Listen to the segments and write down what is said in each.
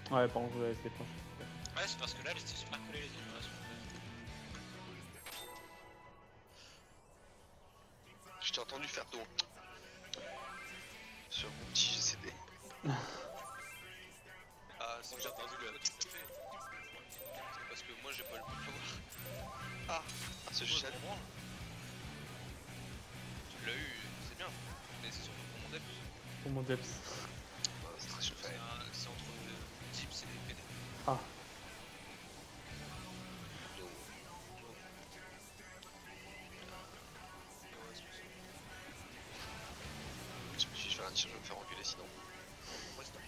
Ouais, par contre, ouais, c'est proche. Ouais, c'est parce que là, c'était super collé les animations. Je t'ai entendu faire ton sur mon petit GCD. Ah, c'est que j'ai entendu le tout fait. C'est parce que moi j'ai pas le pouvoir. Ah, ce chat. Tu l'as eu, c'est bien. Mais c'est surtout pour mon dep. Pour mon Deps. C'est très chauffé. C'est entre Dips et PD. Ah. Je me suis dit, je vais me faire engueuler sinon. Ouais, c'est top.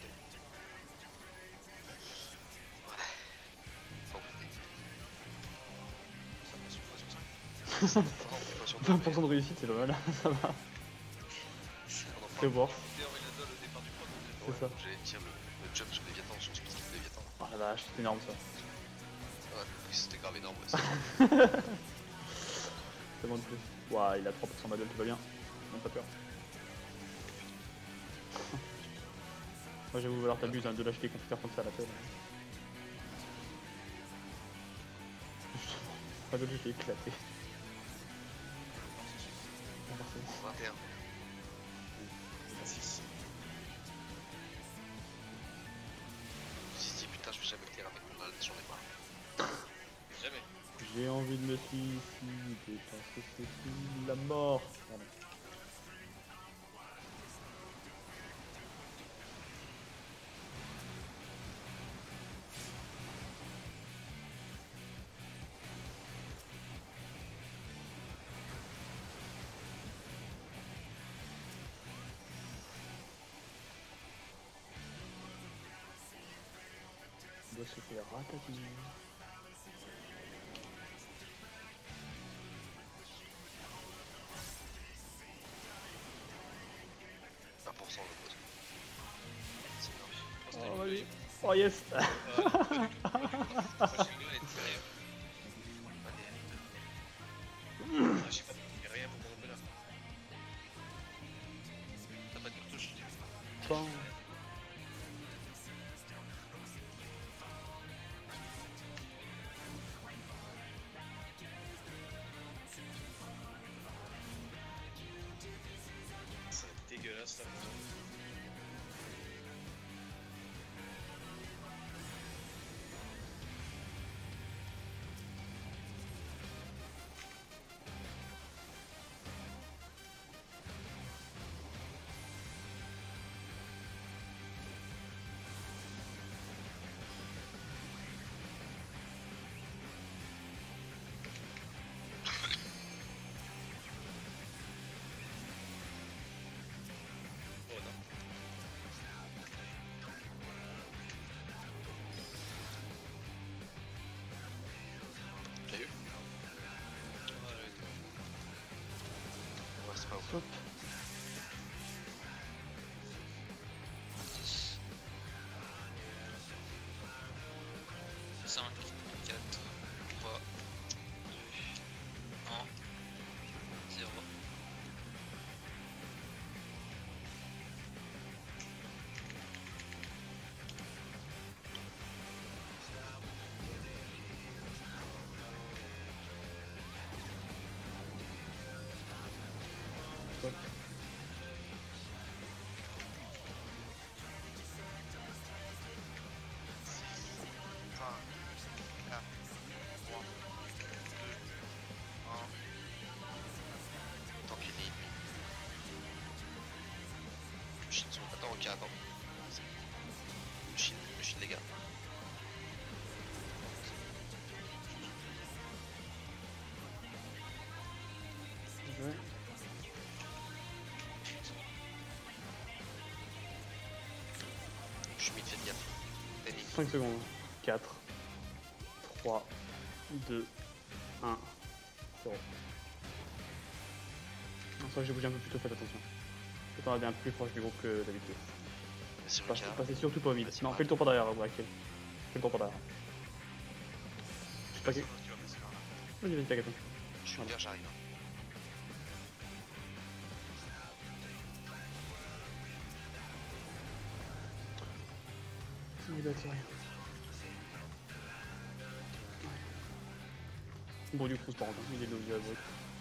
Ça passe sur 20% de réussite, c'est pas mal, ça va. C'est worth. C'est ça. J'allais dire le jump sur Léviathan, sur ce petit Léviathan. Oh la vache, c'est énorme ça. Ouais, c'était grave énorme. Ouais, C'est bon de plus. Ouah, il a 3% d'adult, tout va bien. Même pas peur. Moi j'avoue, alors t'abuses hein, de lâcher des computers comme ça à la pelle. Pas de j'ai éclaté. 21. 6. Je me suis dit, putain, je vais jamais tenir avec mon alt, j'en ai marre. Jamais. J'ai envie de me suicider parce que c'est fini la mort. Pardon. On doit se faire ratatiner. Oh vas-y. Oh yes. J'ai rien pour mon là. T'as pas de cartouche. Bon. C'est dégueulasse ça. Hop. 5, 4, 3, 2, 1, 0. Hop. Tant qu'il est. Le Shin sont. Attends, ok, attends. Le Shin, les gars. Ouais. Je suis mid, faites gaffe. Timing. 5 secondes. 4, 3, 2, 1, 0. Non, c'est vrai que j'ai bougé un peu plus tôt, faites attention. Autant aller un peu plus proche du groupe que d'habitude. Vas-y, Passez surtout pas au mid. Vas-y, Non, Brad. fais le tour par derrière, Braquel. Fais le tour par derrière. Je sais pas qui. Vas-y, t'inquiète. Je suis vert, j'arrive. il a tiré. Bon, du coup, c'est pas grave, il est lobby à droite.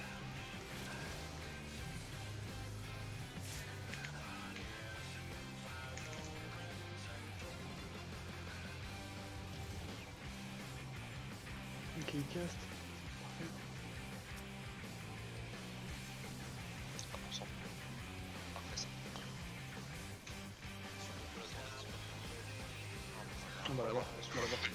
Ok, il caste. C'est 100%. Parfait ça. On va l'avoir, on va l'avoir.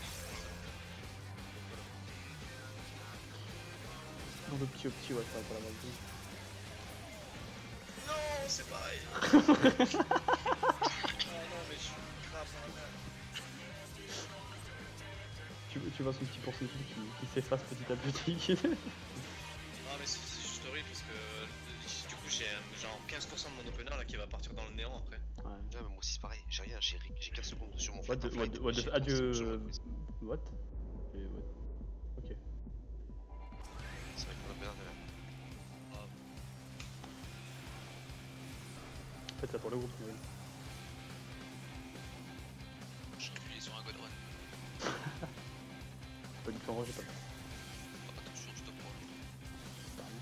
Dans le petit opti, ouais, ça va pas l'avoir. Non, c'est pareil. Ah non, mais je suis grave dans la merde. Tu vois son petit pourcentage qui s'efface petit à petit. Non, mais c'est juste horrible parce que du coup, j'ai genre 15% de mon opener là qui va partir dans le néant après. Ouais. Ouais, mais moi aussi c'est pareil, j'ai rien, j'ai 15 secondes sur mon What fight. the adieu. What? Et what? Ok. C'est vrai qu'on a bien de là. Faites ça pour le groupe, oui. Je suis appuyé sur un god run. Pas du tout en j'ai pas. Oh, attention, stop pour l'autre. Pardon.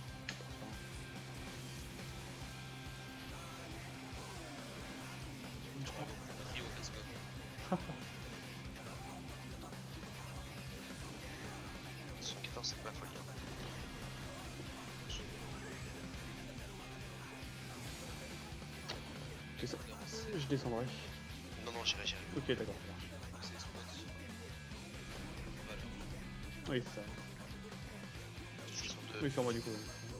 Rio, let's go. Son 14 c'est pas la folie. Hein. Je descendrai. Non, non, j'irai. Ok, d'accord. C'est spot. Voilà. Oui, c'est ça. Je suis sur deux. Oui, sur moi du coup.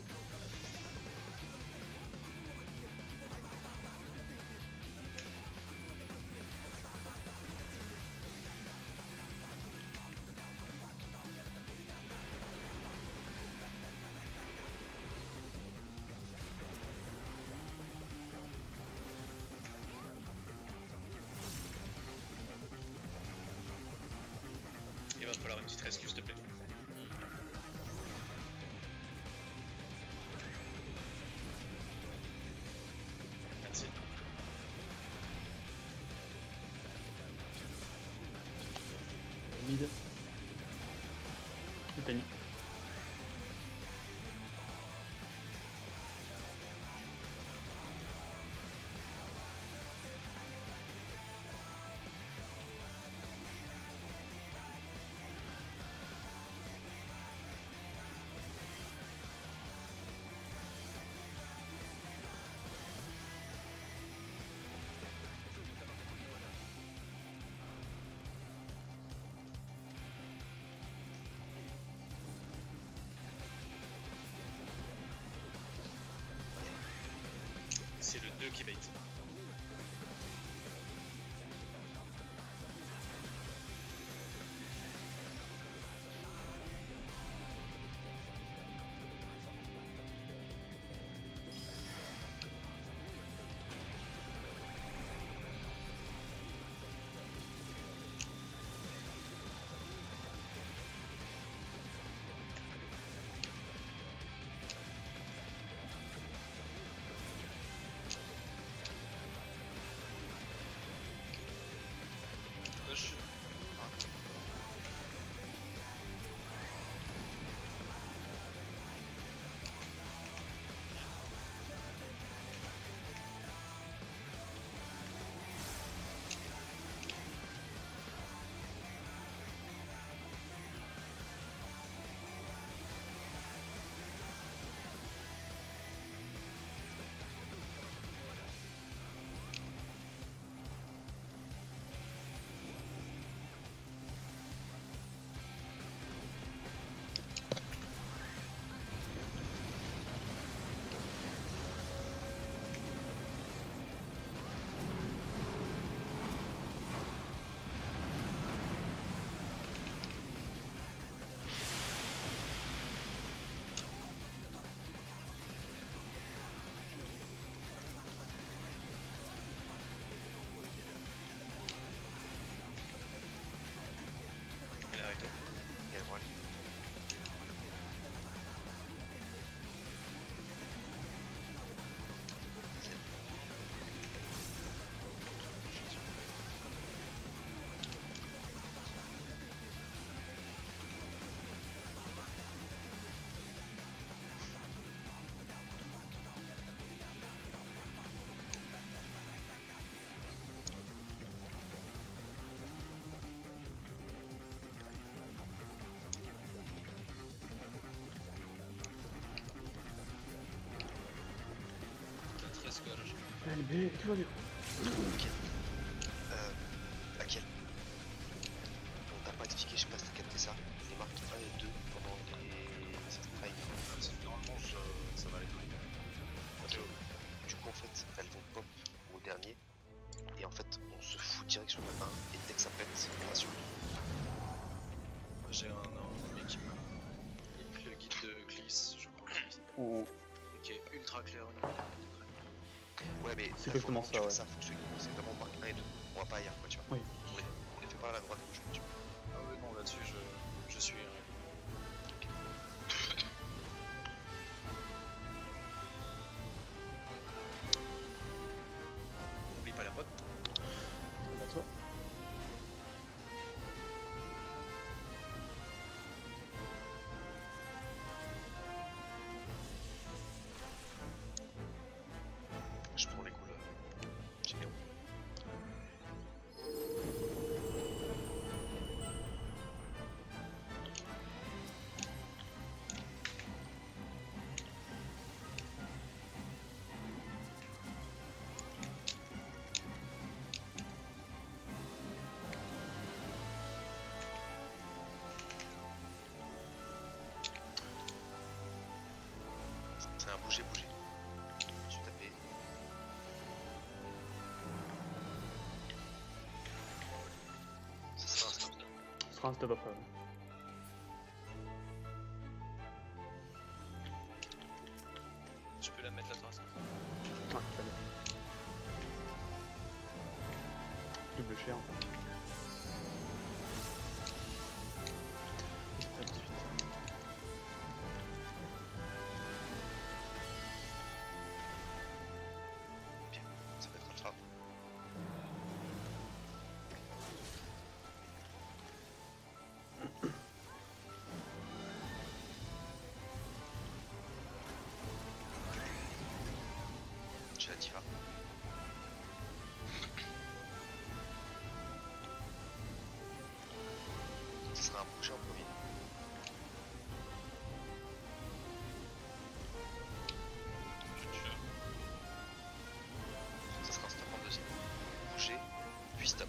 Il va falloir une petite rescue, s'il te plaît. Merci. Mid. Titanic. C'est le 2 qui bait. let's go là. LB, tout va bien. Ok. Laquelle? On t'a pas expliqué, je sais pas si t'as capté ça. Les marques 1 et 2 pendant les strikes. Normalement, ça va aller. Ok. Du coup, en fait, elles vont pop au dernier. Et en fait, on se fout direct sur le 1. Et dès que ça pète, on va sur le 2. J'ai un équipe. Le guide de Gliss, je crois. On- Qui est ultra clair. Ouais, mais C'est là, exactement tu ça, fais ouais. ça, faut que c'est vraiment marque 1 et 2. On va pas ailleurs, quoi, tu vois. Oui. On les fait pas à la droite gauche, tu vois. Ah ouais, non, là-dessus, je suis. N'oublie pas la pote. Bah, toi. Je prends les couleurs. J'ai bien. C'est un bouger. Je suis tapé. Ça sera un stop. Ce sera un stop après. Ouais. Je peux la mettre la trace. Ah, très bien. Double cher. En fait. Tout de suite. Ça va être alpha. J'ai la diva. Ça sera un bouger en premier. Ça sera un stop en deuxième. Bouger, puis stop.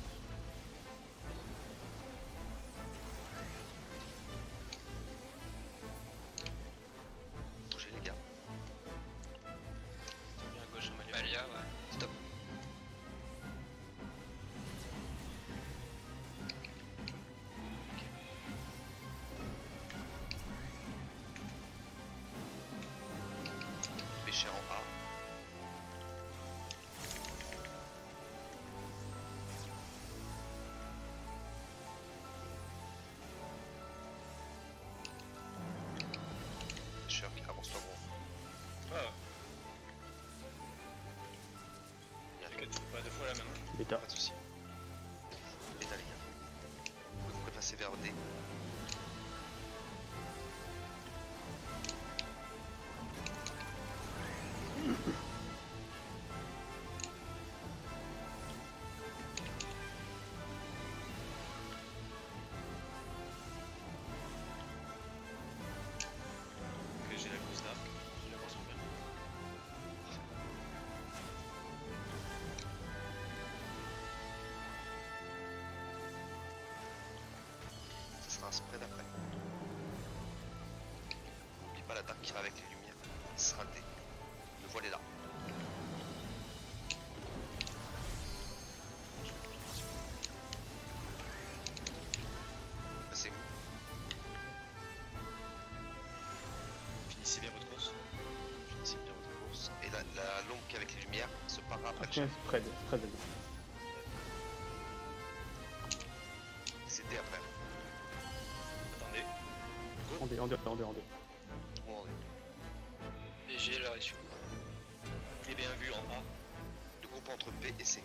Bougez les gars. Bien à gauche, Amalia, ouais. Stop. Pêcher en A. Pêcheur qui avance pas bon. Ah, Il y a t'inquiète, pas deux fois la même. Bêta. pas de soucis. Et là les gars. Vous pouvez passer vers D. Ok, j'ai la grosse là. J'ai la grosse en bien. Ça sera un spread après. N'oublie pas la dark qui va avec les lumières. Ce sera le D. Le voile est là. Passez où? Finissez bien votre course. Finissez bien votre course. Et la longue qui est avec les lumières se parera après le Tiens, chef. spread. Spread. C'est D après. Attendez. En D, en D, en D, en D. Tout le monde en D. Et j'ai la ratio. Et bien vu en A. Le groupe entre B et C.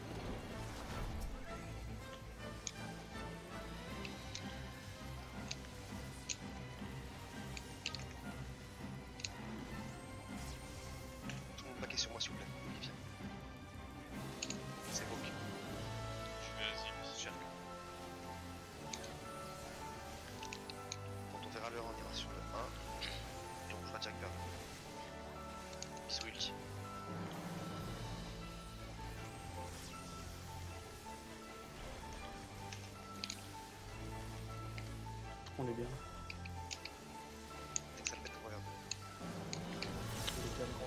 Tout le monde paquet sur moi s'il vous plaît. Olivier. C'est beau. Vas-y, cherche. Quand on verra l'heure, on ira sur le 1. Et on fera direct vers le 2. Bisous ulti. On est bien. Dès que ça pète, regarde. On est bien.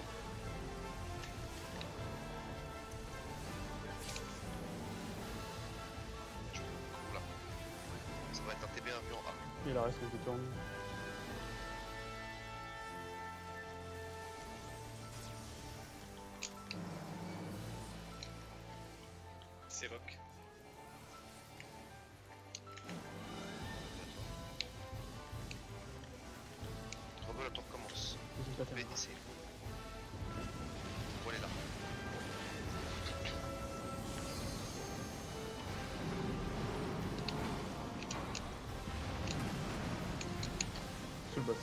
Je cours là. Ça va être un TB un peu en A. Et la reste, on détourne. C'est rock. Rebelle, la tour commence. Ils ont pas terminé. BDC. Pour aller là. Sous le boss.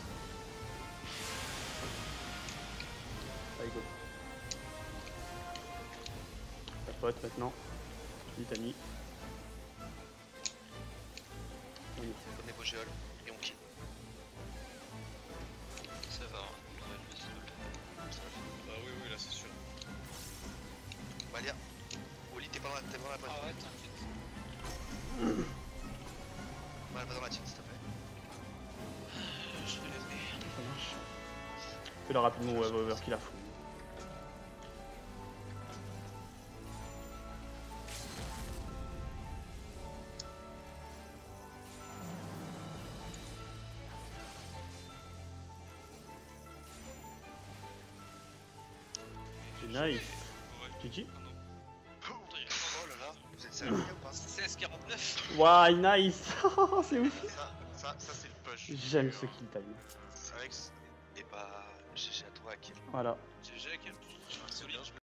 Allez, go. Ta pote maintenant. Litanie. Oui. On est beau géol et on kill. Ça va, hein. On aurait dû se Bah oui, oui, là c'est sûr. Malia. Oli, t'es pas dans la bonne. Ah ouais, t'inquiète. Mal, va dans la team s'il te plaît. Je vais l'aider. Ça marche. Fais-le rapidement au Evover qu'il a fou. Nice. GG. Oh là là. Vous êtes sérieux ou pas? 16-49. Waouh, nice. C'est ouf. Ça c'est le push. J'aime ce kill time. C'est vrai que et bah GG à toi Akil. Voilà. GG, quel solide.